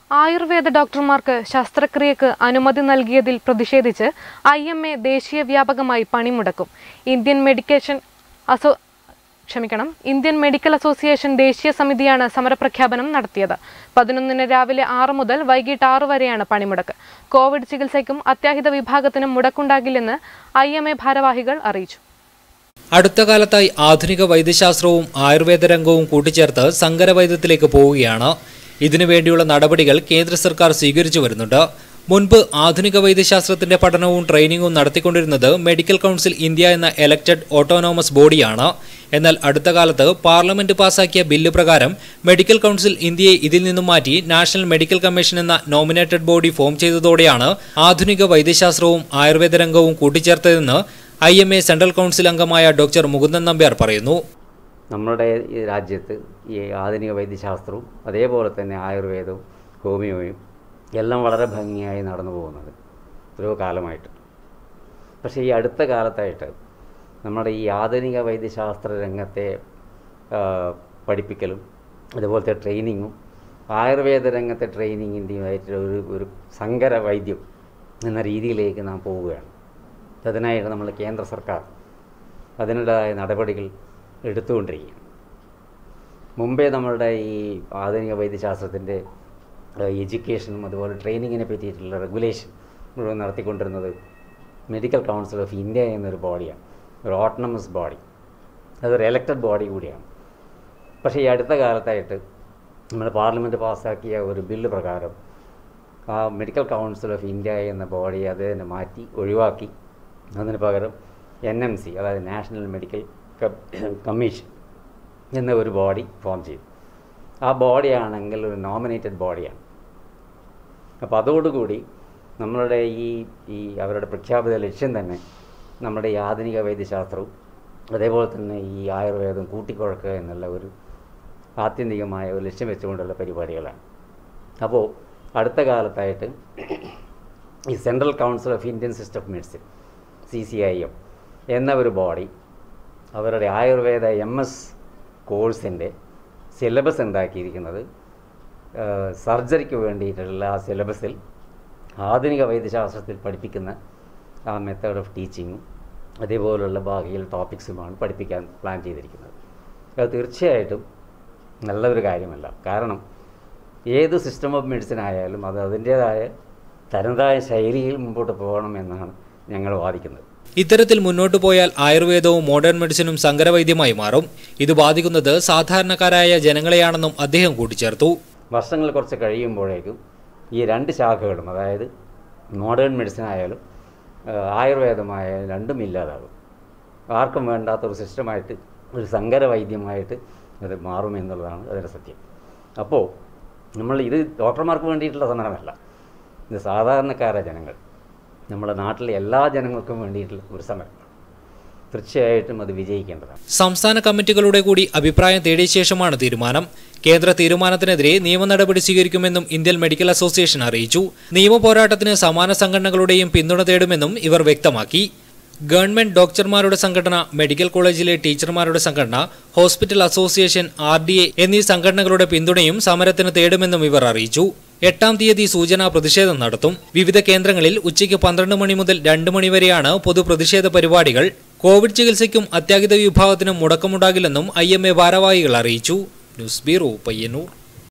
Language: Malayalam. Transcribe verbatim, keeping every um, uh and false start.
ആയുർവേദ ഡോക്ടർമാർക്ക് ശസ്ത്രക്രിയക്ക് അനുമതി നൽകിയതിൽ പ്രതിഷേധിച്ച് ഐ എം എ ദേശീയ വ്യാപകമായി പണിമുടക്കും. ഇന്ത്യൻ മെഡിക്കേഷൻ അസോ ക്ഷമിക്കണം ഇന്ത്യൻ മെഡിക്കൽ അസോസിയേഷൻ ദേശീയ സമിതിയാണ് സമരപ്രഖ്യാപനം നടത്തിയത്. പതിനൊന്നിന് രാവിലെ ആറ് മുതൽ വൈകിട്ട് ആറ് വരെയാണ് പണിമുടക്ക്. കോവിഡ് ചികിത്സയ്ക്കും അത്യാഹിത വിഭാഗത്തിനും മുടക്കുണ്ടാകില്ലെന്ന് ഐ എം എ ഭാരവാഹികൾ അറിയിച്ചു. അടുത്ത കാലത്തായി ആധുനിക വൈദ്യശാസ്ത്രവും ആയുർവേദ രംഗവും കൂട്ടിച്ചേർത്ത് സങ്കരവൈദ്യത്തിലേക്ക് പോവുകയാണ്. ഇതിനുവേണ്ടിയുള്ള നടപടികൾ കേന്ദ്ര സർക്കാർ സ്വീകരിച്ചു വരുന്നുണ്ട്. മുൻപ് ആധുനിക വൈദ്യശാസ്ത്രത്തിന്റെ പഠനവും ട്രെയിനിങ്ങും നടത്തിക്കൊണ്ടിരുന്നത് മെഡിക്കൽ കൗൺസിൽ ഇന്ത്യ എന്ന എലക്റ്റഡ് ഓട്ടോണോമസ് ബോഡിയാണ്. എന്നാൽ അടുത്ത കാലത്ത് പാർലമെന്റ് പാസാക്കിയ ബില്ല് പ്രകാരം മെഡിക്കൽ കൗൺസിൽ ഇന്ത്യയെ ഇതിൽ നിന്നും മാറ്റി നാഷണൽ മെഡിക്കൽ കമ്മീഷൻ എന്ന നോമിനേറ്റഡ് ബോഡി ഫോം ചെയ്തതോടെയാണ് ആധുനിക വൈദ്യശാസ്ത്രവും ആയുർവേദ രംഗവും കൂട്ടിച്ചേർത്തതെന്ന് I M A central council അംഗമായ ഡോക്ടർ മുകുന്ദൻ നമ്പ്യാർ പറയുന്നു. നമ്മുടെ ഈ രാജ്യത്ത് ഈ ആധുനിക വൈദ്യശാസ്ത്രവും അതേപോലെ തന്നെ ആയുർവേദവും ഹോമിയോയും എല്ലാം വളരെ ഭംഗിയായി നടന്നു പോകുന്നത് ഒരു കാലമായിട്ട്. പക്ഷേ ഈ അടുത്ത കാലത്തായിട്ട് നമ്മുടെ ഈ ആധുനിക വൈദ്യശാസ്ത്ര രംഗത്തെ പഠിപ്പിക്കലും അതുപോലത്തെ ട്രെയിനിങ്ങും ആയുർവേദ രംഗത്തെ ട്രെയിനിങ്ങിൻ്റെയുമായിട്ട് ഒരു ഒരു സങ്കര വൈദ്യം എന്ന രീതിയിലേക്ക് നാം പോവുകയാണ്. അതിനായിട്ട് നമ്മൾ കേന്ദ്ര സർക്കാർ അതിനുള്ളതായ നടപടികൾ എടുത്തുകൊണ്ടിരിക്കുകയാണ്. മുമ്പേ നമ്മളുടെ ഈ ആധുനിക വൈദ്യശാസ്ത്രത്തിൻ്റെ എഡ്യൂക്കേഷനും അതുപോലെ ട്രെയിനിങ്ങിനെ പറ്റിയിട്ടുള്ള റെഗുലേഷൻ മുഴുവൻ നടത്തിക്കൊണ്ടിരുന്നത് മെഡിക്കൽ കൗൺസിൽ ഓഫ് ഇന്ത്യ എന്നൊരു ബോഡിയാണ്, ഒരു ഓട്ടോണമസ് ബോഡി, അതൊരു എലക്റ്റഡ് ബോഡി കൂടിയാണ്. പക്ഷേ ഈ അടുത്ത കാലത്തായിട്ട് നമ്മൾ പാർലമെൻറ്റ് പാസ്സാക്കിയ ഒരു ബില്ല് പ്രകാരം ആ മെഡിക്കൽ കൗൺസിൽ ഓഫ് ഇന്ത്യ എന്ന ബോഡി അത് തന്നെ മാറ്റി ഒഴിവാക്കി അതിന് പകരം എൻ എം സി അതായത് നാഷണൽ മെഡിക്കൽ കമ്മീഷൻ എന്ന ഒരു ബോഡി ഫോം ചെയ്തു. ആ ബോഡിയാണെങ്കിൽ ഒരു നോമിനേറ്റഡ് ബോഡിയാണ്. അപ്പോൾ അതോടുകൂടി നമ്മളുടെ ഈ ഈ അവരുടെ പ്രഖ്യാപിത ലക്ഷ്യം തന്നെ നമ്മുടെ ഈ ആധുനിക വൈദ്യശാസ്ത്രവും അതേപോലെ തന്നെ ഈ ആയുർവേദം കൂട്ടിക്കുഴക്കുക എന്നുള്ള ഒരു ആത്യന്തികമായ ഒരു ലക്ഷ്യം വെച്ചുകൊണ്ടുള്ള പരിപാടികളാണ്. അപ്പോൾ അടുത്ത കാലത്തായിട്ട് ഈ central council of Indian system of medicine C C I M എന്ന ഒരു ബോഡി അവരുടെ ആയുർവേദ എം എസ് കോഴ്സിൻ്റെ സിലബസ് ഉണ്ടാക്കിയിരിക്കുന്നത് സർജറിക്ക് വേണ്ടിയിട്ടുള്ള ആ സിലബസിൽ ആധുനിക വൈദ്യശാസ്ത്രത്തിൽ പഠിപ്പിക്കുന്ന ആ മെത്തേഡ് ഓഫ് ടീച്ചിങ്ങും അതേപോലുള്ള ബാക്കിയുള്ള ടോപ്പിക്സുമാണ് പഠിപ്പിക്കാൻ പ്ലാൻ ചെയ്തിരിക്കുന്നത്. അത് തീർച്ചയായിട്ടും നല്ലൊരു കാര്യമല്ല. കാരണം ഏത് സിസ്റ്റം ഓഫ് മെഡിസിൻ ആയാലും അത് അതിൻ്റേതായ തനതായ ശൈലിയിൽ മുമ്പോട്ട് പോകണം എന്നാണ് ഞങ്ങൾ വാദിക്കുന്നത്. ഇത്തരത്തിൽ മുന്നോട്ടു പോയാൽ ആയുർവേദവും മോഡേൺ മെഡിസിനും സങ്കരവൈദ്യമായി മാറും. ഇത് ബാധിക്കുന്നത് സാധാരണക്കാരായ ജനങ്ങളെയാണെന്നും അദ്ദേഹം കൂട്ടിച്ചേർത്തു. വർഷങ്ങൾ കുറച്ച് കഴിയുമ്പോഴേക്കും ഈ രണ്ട് ശാഖകളും അതായത് മോഡേൺ മെഡിസിൻ ആയാലും ആയുർവേദമായാലും രണ്ടും ഇല്ലാതാകും. ആർക്കും വേണ്ടാത്തൊരു സിസ്റ്റമായിട്ട് ഒരു സങ്കരവൈദ്യമായിട്ട് അത് മാറുമെന്നുള്ളതാണ് അതിൻ്റെ സത്യം. അപ്പോൾ നമ്മൾ ഇത് ഡോക്ടർമാർക്ക് വേണ്ടിയിട്ടുള്ള സമരമല്ല, ഇത് സാധാരണക്കാരായ ജനങ്ങൾ, നമ്മുടെ നാട്ടിലെ എല്ലാ ജനങ്ങൾക്കും വേണ്ടിയിട്ടുള്ള ഒരു സമരം. തീർച്ചയായിട്ടും അത് വിജയിക്കേണ്ടതാണ്. സംസ്ഥാന കമ്മിറ്റികളുടെ കൂടി അഭിപ്രായം തേടിയ ശേഷമാണ് തീരുമാനം. കേന്ദ്ര തീരുമാനത്തിനെതിരെ നിയമ നടപടി സ്വീകരിക്കുമെന്നും ഇന്ത്യൻ മെഡിക്കൽ അസോസിയേഷൻ അറിയിച്ചു. നിയമ പോരാട്ടത്തിന് സമാന സംഘടനകളുടെയും പിന്തുണ തേടുമെന്നും ഇവർ വ്യക്തമാക്കി. ഗവൺമെന്റ് ഡോക്ടർമാരുടെ സംഘടന, മെഡിക്കൽ കോളേജിലെ ടീച്ചർമാരുടെ സംഘടന, hospital association, R D A എന്നീ സംഘടനകളുടെ പിന്തുണയും സമരത്തിന് തേടുമെന്നും ഇവർ അറിയിച്ചു. എട്ടാം തീയതി സൂചനാ പ്രതിഷേധം നടത്തും. വിവിധ കേന്ദ്രങ്ങളിൽ ഉച്ചയ്ക്ക് പന്ത്രണ്ട് മണി മുതൽ രണ്ട് മണി വരെയാണ് പൊതുപ്രതിഷേധ പരിപാടികൾ. കോവിഡ് ചികിത്സയ്ക്കും അത്യാഹിത വിഭാഗത്തിനും മുടക്കമുണ്ടാകില്ലെന്നും ഐ എം എ ഭാരവാഹികൾ അറിയിച്ചു. News bureau, Payyanur.